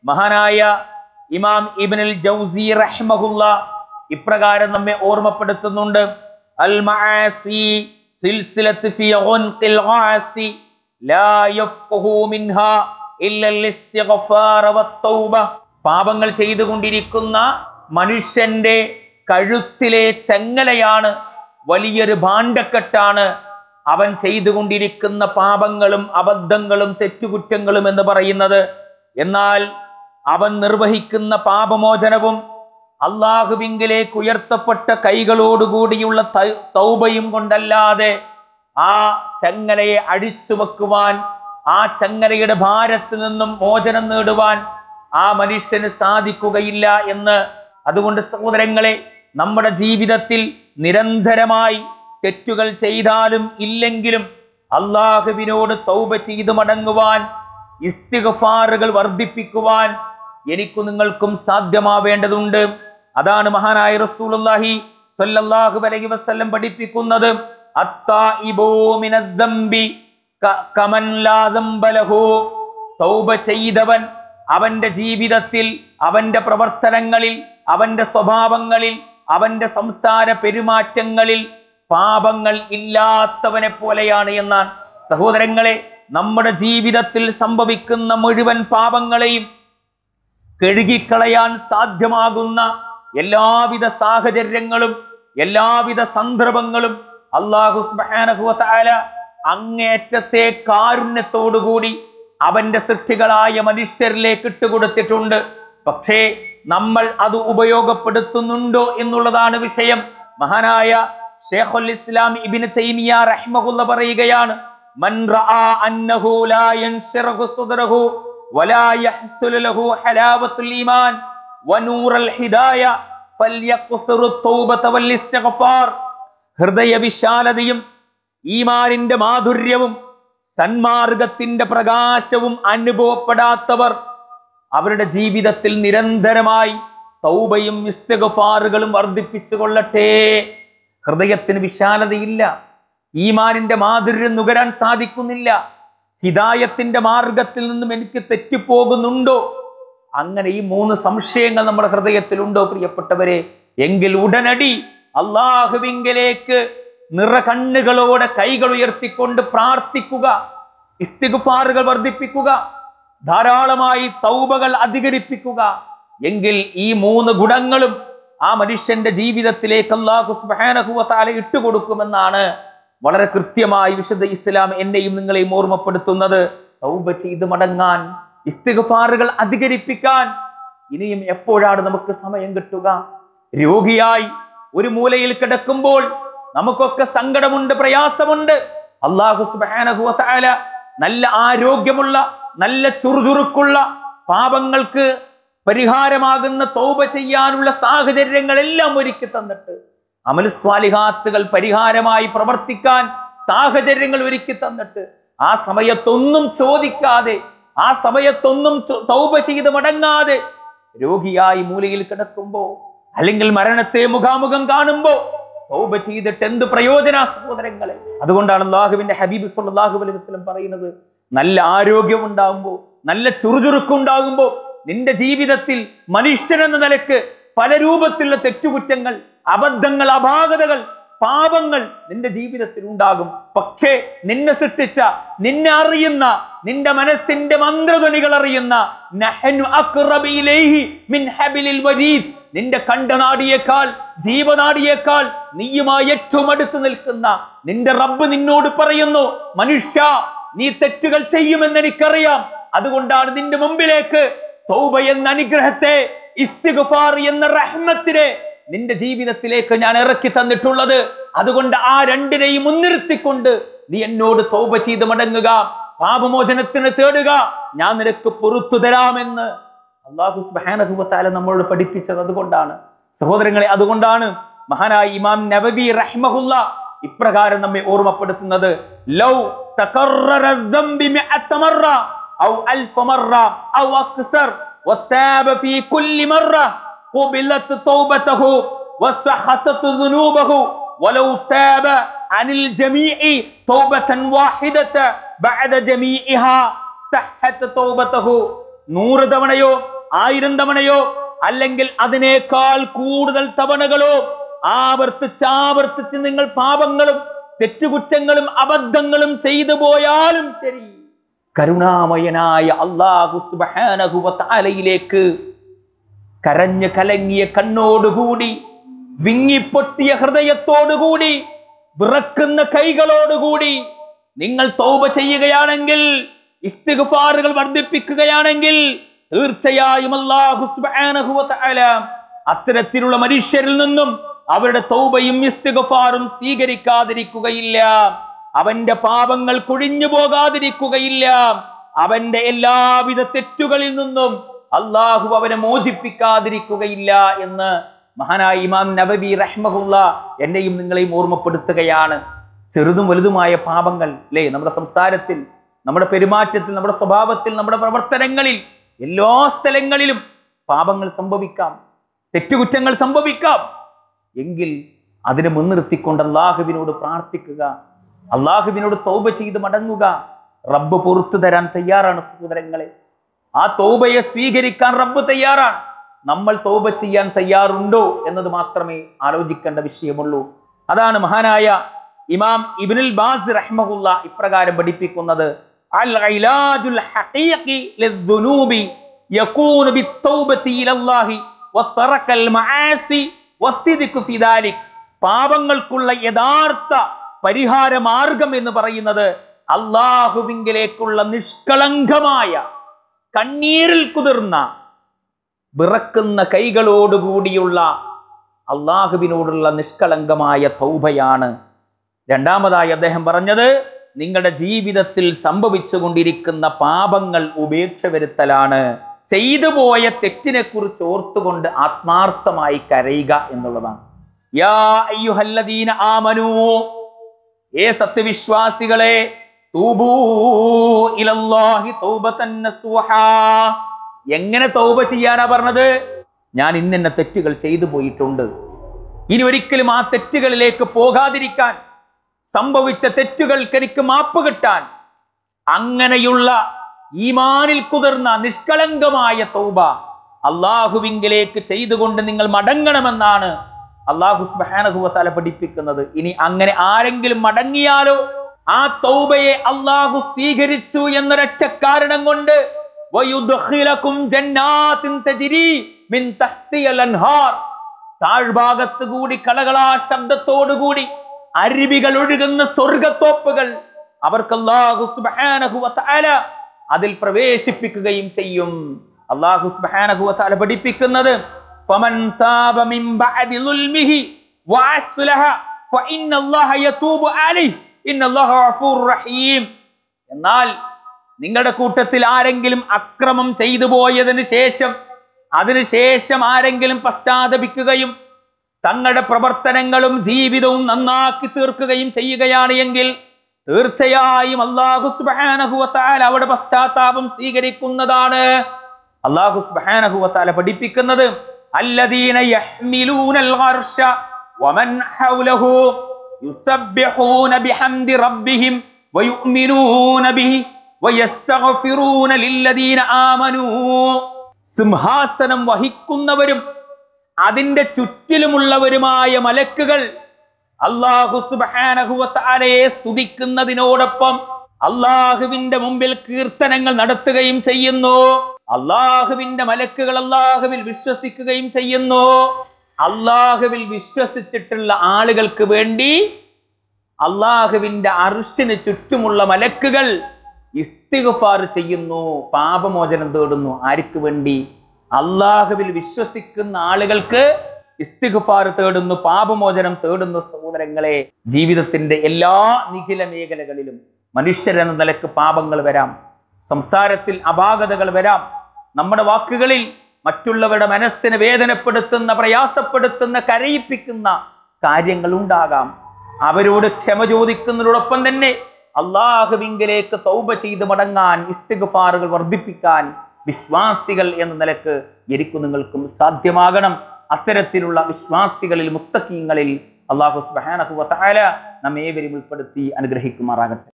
മഹാനായ ഇമാം ഇബ്നുൽ ജൗസി റഹ്മഹുല്ല ഇപ്രകാരം നമ്മെ ഓർമ്മപ്പെടുത്തുന്നുണ്ട്. അൽ മആസി സിൽസിലത്ത് ഫി ഉൻഖിൽ ഗാസി ലാ യഫ്ഖഹു മിൻഹാ ഇല്ല അൽ ഇസ്തിഗ്ഫാർ വത്തൗബ. പാപങ്ങൾ ചെയ്തുകൊണ്ടിരിക്കുന്ന മനുഷ്യന്റെ കഴുത്തിലെ ചങ്ങലയാണ്, വലിയൊരു ഭാണ്ഡക്കെട്ടാണ് അവൻ ചെയ്തുകൊണ്ടിരിക്കുന്ന പാപങ്ങളും അബദ്ധങ്ങളും തെറ്റുകുറ്റങ്ങളും എന്ന് പറയുന്നത്. എന്നാൽ അവൻ നിർവഹിക്കുന്ന പാപമോചനവും അള്ളാഹുവിങ്കിലേക്ക് ഉയർത്തപ്പെട്ട കൈകളോടുകൂടിയുള്ള തൗബയും കൊണ്ടല്ലാതെ ആ ചങ്ങലയെ അടിച്ചു വെക്കുവാൻ, ആ ചങ്ങലയുടെ ഭാരത്തിൽ നിന്നും മോചനം നേടുവാൻ ആ മനുഷ്യന് സാധിക്കുകയില്ല എന്ന്. അതുകൊണ്ട് സഹോദരങ്ങളെ, നമ്മുടെ ജീവിതത്തിൽ നിരന്തരമായി തെറ്റുകൾ ചെയ്താലും ഇല്ലെങ്കിലും അള്ളാഹുവിനോട് തൗബ ചെയ്ത് മടങ്ങുവാൻ, ഇസ്തിഗ്ഫാറുകൾ വർദ്ധിപ്പിക്കുവാൻ എനിക്കും നിങ്ങൾക്കും സാധ്യമാവേണ്ടതുണ്ട്. അതാണ് മഹാനായ റസൂലുള്ളാഹി സ്വല്ലല്ലാഹു അലൈഹി വസല്ലം പഠിപ്പിക്കുന്നത്. അത്തായിബൂ മിനദ്ദംബി കമൻ ലാ ദംബ ലഹു. തൗബ ചെയ്തവൻ അവന്റെ ജീവിതത്തിൽ, അവന്റെ പ്രവർത്തനങ്ങളിൽ, അവന്റെ സ്വഭാവങ്ങളിൽ, അവന്റെ സംസാര പെരുമാറ്റങ്ങളിൽ പാപങ്ങൾ ഇല്ലാത്തവനെ പോലെയാണ് എന്നാണ്. സഹോദരങ്ങളെ, നമ്മുടെ ജീവിതത്തിൽ സംഭവിക്കുന്ന മുഴുവൻ പാപങ്ങളെയും കഴുകിക്കളയാൻ സാധ്യമാകുന്ന എല്ലാവിധ സാഹചര്യങ്ങളും എല്ലാവിധ സന്ദർഭങ്ങളും അല്ലാഹു സുബ്ഹാനഹു വ തആല അങ്ങേറ്റത്തെ കാരുണ്യത്തോടുകൂടി അവന്റെ സൃഷ്ടികളായ മനുഷ്യരിലേക്ക് ഇട്ടുകൊടുത്തിട്ടുണ്ട്. പക്ഷേ നമ്മൾ അത് ഉപയോഗപ്പെടുത്തുന്നുണ്ടോ എന്നുള്ളതാണ് വിഷയം. മഹാനായ ശൈഖുൽ ഇസ്ലാം ഇബ്നു തൈമിയ്യ റഹ്മഹുല്ല പറയുകയാണ്, മൻ റആ അന്നഹു ലാ യൻശറഹു സദ്റഹു വലാ യഹ്സുലു ലഹു ഹലാവത്തുൽ ഈമാൻ വനൂറുൽ ഹിദായ ഫൽയഖ്സുറു തൗബത വൽ ഇസ്തിഗ്ഫാർ. ഹൃദയ വിശാലതയും ഈമാനിന്റെ മാധുര്യവും സന്മാർഗത്തിന്റെ പ്രകാശവും അനുഭവപ്പെടാത്തവർ അവരുടെ ജീവിതത്തിൽ നിരന്തരമായി തൗബയും ഇസ്തിഗ്ഫാറുകളും വർദ്ധിപ്പിച്ചു കൊള്ളട്ടെ. ഹൃദയത്തിന് വിശാലതയില്ല, ഈമാനിന്റെ മാധുര്യം നുകരാൻ സാധിക്കുന്നില്ല, ഹിദായത്തിന്റെ മാർഗത്തിൽ നിന്നും എനിക്ക് തെറ്റിപ്പോകുന്നുണ്ടോ, അങ്ങനെ ഈ 3 സംശയങ്ങൾ നമ്മുടെ ഹൃദയത്തിലുണ്ടോ പ്രിയപ്പെട്ടവരെ, എങ്കിൽ ഉടനടി അള്ളാഹുവിങ്കലേക്ക് നിറകണ്ണുകളോടെ കൈകൾ ഉയർത്തിക്കൊണ്ട് പ്രാർത്ഥിക്കുക, ഇസ്തിഗ്ഫാറുകൾ വർദ്ധിപ്പിക്കുക, ധാരാളമായി തൗബകൾ അധികരിപ്പിക്കുക. എങ്കിൽ ഈ 3 ഗുണങ്ങളും ആ മനുഷ്യന്റെ ജീവിതത്തിലേക്ക് അല്ലാഹു സുബ്ഹാനഹു വ തആല ഇട്ടുകൊടുക്കുമെന്നാണ് വളരെ കൃത്യമായി വിശുദ്ധ ഇസ്ലാം എന്നെയും നിങ്ങളെയും ഓർമ്മപ്പെടുത്തുന്നത്. തൗബ ചെയ്ത് മടങ്ങാൻ, ഇസ്തിഗ്ഫാറുകൾ അധികരിപ്പിക്കാൻ ഇനിയും എപ്പോഴാണ് നമുക്ക് സമയം കിട്ടുക? രോഗിയായി ഒരു മൂലയിൽ കിടക്കുമ്പോൾ നമുക്കൊക്കെ സങ്കടമുണ്ട്, പ്രയാസമുണ്ട്. അല്ലാഹു സുബ്ഹാനഹു വ തആല നല്ല ആരോഗ്യമുള്ള, നല്ല ചുറുചുറുക്കുള്ള, പാപങ്ങൾക്ക് പരിഹാരമാകുന്ന തൗബ ചെയ്യാനുള്ള സാഹചര്യങ്ങളെല്ലാം ഒരുക്കി തന്നിട്ട്, അമൽ സ്വാലിഹാത്തുകൾ പരിഹാരമായി പ്രവർത്തിക്കാൻ സാഹചര്യങ്ങൾ ഒരുക്കി തന്നിട്ട്, ആ സമയത്തൊന്നും ചോദിക്കാതെ, ആ സമയത്തൊന്നും തൗബ ചെയ്ത് മടങ്ങാതെ രോഗിയായി മൂലയിൽ കിടക്കുമ്പോ, അല്ലെങ്കിൽ മരണത്തെ മുഖാമുഖം കാണുമ്പോ തൗബ ചെയ്തിട്ട് എന്ത് പ്രയോജന സഹോദരങ്ങളെ? അതുകൊണ്ടാണ് അല്ലാഹുവിന്റെ ഹബീബ് സ്വല്ലല്ലാഹു അലൈഹി വസല്ലം പറയുന്നത്, നല്ല ആരോഗ്യം ഉണ്ടാകുമ്പോ, നല്ല ചുറുചുറുക്കുണ്ടാകുമ്പോ നിന്റെ ജീവിതത്തിൽ മനുഷ്യനെന്ന നിലക്ക് പല രൂപത്തിലുള്ള തെറ്റുകുറ്റങ്ങൾ, അബദ്ധങ്ങൾ, അപാകതകൾ, പാപങ്ങൾ നിന്റെ ജീവിതത്തിൽ ഉണ്ടാകും. പക്ഷേ നിന്നെ സൃഷ്ടിച്ച, നിന്നെ അറിയുന്ന, നിന്റെ മനസ്സിന്റെ മന്ത്രധ്വനികൾ അറിയുന്ന നഹ്നു അഖ്റബു ഇലൈഹി മിൻ ഹബിലിൽ വരീദ്, നിന്റെ കണ്ഠനാടിയേക്കാൾ, ജീവനാടിയേക്കാൾ നീയുമായി ഏറ്റവും അടുത്ത് നിൽക്കുന്ന നിന്റെ റബ്ബ് നിന്നോട് പറയുന്നു, മനുഷ്യ നീ തെറ്റുകൾ ചെയ്യുമെന്ന് എനിക്കറിയാം, അതുകൊണ്ടാണ് നിന്റെ മുമ്പിലേക്ക് തൗബ എന്ന അനുഗ്രഹത്തെ, ഇസ്തിഗ്ഫാർ എന്ന റഹ്മത്തിനെ നിന്റെ ജീവിതത്തിലേക്ക് ഞാൻ ഇറക്കി തന്നിട്ടുള്ളത്. അതുകൊണ്ട് ആ രണ്ടിനെയും മുൻനിർത്തിക്കൊണ്ട് നീ എന്നോട് തൗബ ചെയ്ത് മടങ്ങുക, പാപമോചനത്തിന് തേടുക, ഞാൻ നിനക്ക് പൊറുത്തു തരാമെന്ന് അല്ലാഹു സുബ്ഹാനഹു വ തആല നമ്മളോട് പഠിപ്പിച്ചത്. അതുകൊണ്ടാണ് സഹോദരങ്ങളെ, അതുകൊണ്ടാണ് മഹാനായ ഇമാം നവവി റഹ്മഹുല്ല ഇപ്രകാരം നമ്മെ ഓർമ്മപ്പെടുത്തുന്നത്, ലൗ തകററ ദംബി മിഅത മറ ഔ അൽഫ മറ ഔ അക്സർ വതാബ ഫീ കുല്ലി മറ قبلت توبته وسحطت ذنوبه ولو تاب عن الجميع توبة واحدة بعد جميعها صحت توبته. 100 തവണയോ 1000 തവണയോ അല്ലെങ്കിൽ അതിനേക്കാൾ കൂടുതൽ തവണകളോ ആവർത്തിച്ച് നിങ്ങൾ പാപങ്ങളും തെറ്റുകുറ്റങ്ങളും അബദ്ധങ്ങളും ചെയ്തു പോയാലും ശരി, കരുണാമയനായ അല്ലാഹു സുബ്ഹാനഹു വ തആലയിലേക്ക് കരഞ്ഞു കലങ്ങിയ കണ്ണോടുകൂടി, വിങ്ങിപ്പൊട്ടിയ ഹൃദയത്തോടുകൂടി, വിറക്കുന്ന കൈകളോടുകൂടി നിങ്ങൾ തൗബ ചെയ്യുകയാണെങ്കിൽ, ഇസ്തിഗ്ഫാറുകൾ വർദ്ധിപ്പിക്കുകയാണെങ്കിൽ, തീർച്ചയായും അല്ലാഹു സുബ്ഹാനഹു വ തആല അത്തരത്തിലുള്ള മനുഷ്യരിൽ നിന്നും അവരുടെ തൗബയും ഇസ്തിഗ്ഫാറും സ്വീകരിക്കാതിരിക്കുകയില്ല. അവന്റെ പാപങ്ങൾ കൊഴിഞ്ഞു പോകാതിരിക്കുകയില്ല. അവന്റെ എല്ലാവിധ തെറ്റുകളിൽ നിന്നും അല്ലാഹു അവനെ മോചിപ്പിക്കാതിരിക്കുകയില്ല എന്ന് മഹാനായ ഇമാം നബവി റഹ്മഹുല്ലാ എന്നെയും നിങ്ങളെയും ഓർമ്മപ്പെടുത്തുകയാണ്. ചെറുതും വലുതുമായ പാപങ്ങൾ അല്ലേ, നമ്മുടെ സംസാരത്തിൽ, നമ്മുടെ പെരുമാറ്റത്തിൽ, നമ്മുടെ സ്വഭാവത്തിൽ, നമ്മുടെ പ്രവർത്തനങ്ങളിൽ, എല്ലാ സ്ഥലങ്ങളിലും പാപങ്ങൾ സംഭവിക്കാം, തെറ്റുകുറ്റങ്ങൾ സംഭവിക്കാം. എങ്കിൽ അതിനെ മുൻനിർത്തിക്കൊണ്ട് അല്ലാഹുവിനോട് പ്രാർത്ഥിക്കുക, അല്ലാഹുവിനോട് തൗബ ചെയ്ത് മടങ്ങുക. റബ്ബ് പുറത്തു തരാൻ തയ്യാറാണ് സഹോദരങ്ങളെ. ആ തൗബയെ സ്വീകരിക്കാൻ റബ്ബ് തയ്യാറാണ്. നമ്മൾ തൗബ ചെയ്യാൻ തയ്യാറുണ്ടോ എന്നത് മാത്രമേ ആലോചിക്കേണ്ട വിഷയമുള്ളൂ. അതാണ് മഹാനായ ഇമാം ഇബ്നുൽ ബാസ് റഹ്മഹുല്ലാ ഇപ്രകാരം പഠിപ്പിക്കുന്നത്, അൽ ഇലാജുൽ ഹഖീഖി ലിദ്ദുനൂബി യകൂനു ബിത്തൗബതി ഇലല്ലാഹി വതറകൽ മആസി വസ്സിദ്ഖു ഫി ദാലിക്. പാപങ്ങൾക്കുള്ള യഥാർത്ഥ പരിഹാര മാർഗം എന്ന് പറയുന്നത് അല്ലാഹുവിങ്കിലേക്കുള്ള നിഷ്കളങ്കമായ, കണ്ണീരിൽ കുതിർന്ന, വിറക്കുന്ന കൈകളോടുകൂടിയുള്ള അല്ലാഹുവിനോടുള്ള നിഷ്കളങ്കമായ തൗബയാണ്. രണ്ടാമതായി അദ്ദേഹം പറഞ്ഞത്, നിങ്ങളുടെ ജീവിതത്തിൽ സംഭവിച്ചു കൊണ്ടിരിക്കുന്ന പാപങ്ങൾ ഉപേക്ഷ വരുത്തലാണ്. ചെയ്തു പോയ തെറ്റിനെ കുറിച്ച് ഓർത്തുകൊണ്ട് ആത്മാർത്ഥമായി കരയുക എന്നുള്ളതാണ്. യാ അയ്യുഹല്ലദീന ആമനൂ, ഏ സത്യവിശ്വാസികളെ, തൂബൂ ഇലല്ലാഹി തൗബതൻ നസൂഹാ. എങ്ങനെ തൗബ ചെയ്യാനാ പറഞ്ഞത്? ഞാൻ ഇന്ന തെറ്റുകൾ ചെയ്തു പോയിട്ടുണ്ട്, ഇനി ഒരിക്കലും ആ തെറ്റുകളിലേക്ക് പോകാതിരിക്കാൻ, സംഭവിച്ച തെറ്റുകൾക്ക് എനിക്ക് മാപ്പ് കിട്ടാൻ, അങ്ങനെയുള്ള ഈമാനിൽ കുതിർന്ന നിഷ്കളങ്കമായ തൗബ അല്ലാഹുവിങ്കിലേക്ക് ചെയ്തുകൊണ്ട് നിങ്ങൾ മടങ്ങണമെന്നാണ് അല്ലാഹു സുബ്ഹാനഹു വ തആല പഠിപ്പിക്കുന്നത്. ഇനി അങ്ങനെ ആരെങ്കിലും മടങ്ങിയാലോ ആ തൗബയെ അല്ലാഹു സ്വീകരിച്ചു എന്നൊരൊറ്റ കാരണം കൊണ്ട് വയുദ്ഖിലകും ജന്നാത്തിൻ തജ്രി മിൻ തഹ്തിഹൽ അൻഹാർ, താഴ്ഭാഗത്ത് കൂടി കളകളാ ശബ്ദത്തോടുകൂടി അരുവികൾ ഒഴുകുന്ന സ്വർഗത്തോപ്പുകൾ അവർക്ക് അല്ലാഹു സുബ്ഹാനഹു വ തആല അതിൽ പ്രവേശിപ്പിക്കുകയും ചെയ്യും. അല്ലാഹു സുബ്ഹാനഹു വ തആല പഠിപ്പിക്കുന്നത്, ഫമൻ താബ മിൻ ബഅദി ളുൽമിഹി വഅസ്ലഹ ഫഇന്നല്ലാഹ യതൂബു അലൈഹി ഇന്നല്ലാഹ ഗഫൂറുർ റഹീം. എന്നാൽ നിങ്ങളുടെ കൂട്ടത്തിൽ ആരെങ്കിലും അക്രമം ചെയ്തു പോയതിനു ശേഷം, അതിനുശേഷം ആരെങ്കിലും പശ്ചാത്തപിക്കുകയും തങ്ങളുടെ പ്രവർത്തനങ്ങളും ജീവിതവും നന്നാക്കി തീർക്കുകയും ചെയ്യുകയാണ് എങ്കിൽ തീർച്ചയായും അല്ലാഹു സുബ്ഹാനഹു വ തആല അവിടെ പശ്ചാത്താപം സ്വീകരിക്കുന്നതാണ്. അല്ലാഹു സുബ്ഹാനഹു വ തആല പഠിപ്പിക്കുന്നത്, അല്ലദീന യഹ്മിലൂനൽ അർശ വമൻ ഹൗലഹു യുസബ്ബിഹൂന ബിഹംദി റബ്ബിഹിം വയുഅ്മിനൂന ബിഹി വയസ്തഗ്ഫിറൂന ലില്ലദീന ആമനൂ. സിംഹാസനം വഹിക്കുന്നവരും അതിന്റെ ചുറ്റിലുമുള്ളവരുമായ മലക്കുകൾ അല്ലാഹു സുബ്ഹാനഹു വ തആലയെ സ്തുതിക്കുന്നതിനോടൊപ്പം അല്ലാഹുവിന്റെ മുമ്പിൽ കീർത്തനങ്ങൾ നടത്തുകയും ചെയ്യുന്നു. അല്ലാഹുവിന്റെ മലക്കുകൾ അല്ലാഹുവിൽ വിശ്വസിക്കുകയും ചെയ്യുന്നു. അല്ലാഹുവിൽ വിശ്വസിച്ചിട്ടുള്ള ആളുകൾക്ക് വേണ്ടി അല്ലാഹുവിന്റെ അർശിന് ചുറ്റുമുള്ള മലക്കുകൾ ഇസ്തിഗ്ഫാർ ചെയ്യുന്നു, പാപമോചനം തേടുന്നു. ആർക്ക് വേണ്ടി? അല്ലാഹുവിൽ വിശ്വസിക്കുന്ന ആളുകൾക്ക് ഇസ്തിഗ്ഫാർ തേടുന്നു, പാപമോചനം തേടുന്നു. സഹോദരങ്ങളെ, ജീവിതത്തിന്റെ എല്ലാ നിഖില മേഖലകളിലും മനുഷ്യരെന്ന നിലക്ക് പാപങ്ങൾ വരാം, സംസാരത്തിൽ അപാകതകൾ വരാം, നമ്മുടെ വാക്കുകളിൽ മറ്റുള്ളവരുടെ മനസ്സിനെ വേദനപ്പെടുത്തുന്ന, പ്രയാസപ്പെടുത്തുന്ന, കരയിപ്പിക്കുന്ന കാര്യങ്ങൾ ഉണ്ടാകാം. അവരോട് ക്ഷമ ചോദിക്കുന്നതിനോടൊപ്പം തന്നെ അല്ലാഹുവിങ്കിലേക്ക് തൗബ ചെയ്ത് മടങ്ങാൻ, ഇസ്തിഗ്ഫാറുകൾ വർദ്ധിപ്പിക്കാൻ വിശ്വാസികൾ എന്ന നിലക്ക് എനിക്കും നിങ്ങൾക്കും സാധ്യമാകണം. അത്തരത്തിലുള്ള വിശ്വാസികളിൽ, മുത്തഖീങ്ങളിൽ അല്ലാഹു സുബ്ഹാനഹു വ തആല നമ്മേവരെയും ഉൾപ്പെടുത്തി അനുഗ്രഹിക്കുമാറാകട്ടെ.